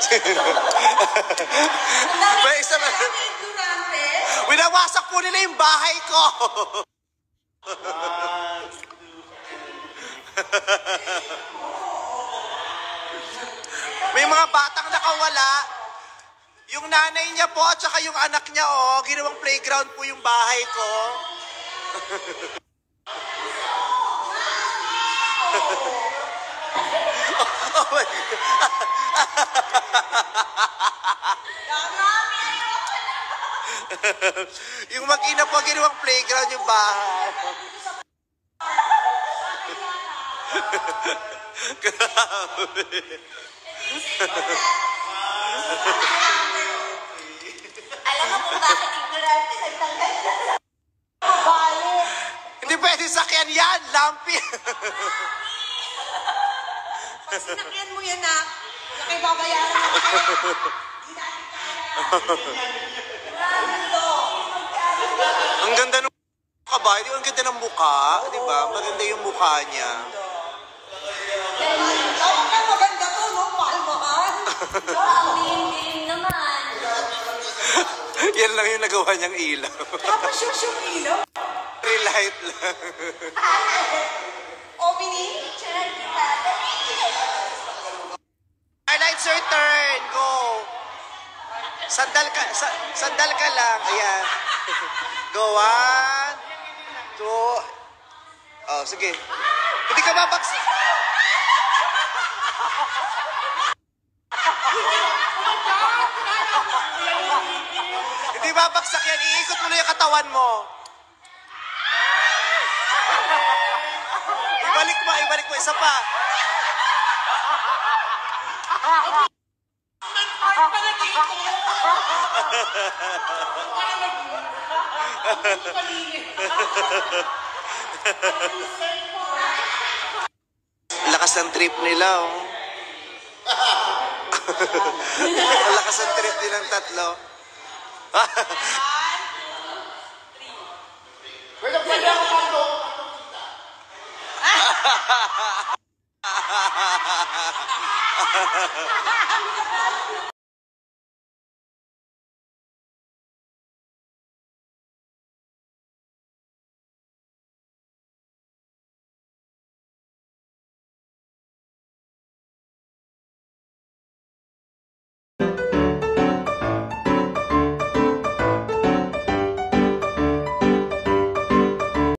May isa ba? Winawasak po nila yung bahay ko. May mga batang nakawala. Yung nanay niya po at saka yung anak niya, oh, ginawang playground po yung bahay ko. Oh my God. Yung mag-ina po, ginawang playground yung bahay. Grabe. Alam mo kung bakit ignorante nagtanggal na lang. Balik. Hindi pwede sakyan yan, lampi. Pag sinakyan mo yan na, laki babayaran mo. Ang ganda ng mukha, di ba? Ang ganda ng mukha, di ba? Maganda yung mukha niya. Ang maganda to, no? Mahal-mahal. Ang dilim-dilim naman. Yan lang yung nagawa niyang ilaw. Tapos yung ilaw. Relight lang. Omini. Picturean kita. Highlight, sir, turn. Go. Sandal ka lang. Ayan. Go, 1, 2. Oh, sige. Hindi ka babagsak. Hindi babagsak yan. Iikot mo na yung katawan mo. Ibalik mo. Isa pa. Lakas ng trip nila, oh. Lakas ng trip nilang tatlo. Pwede ako kando.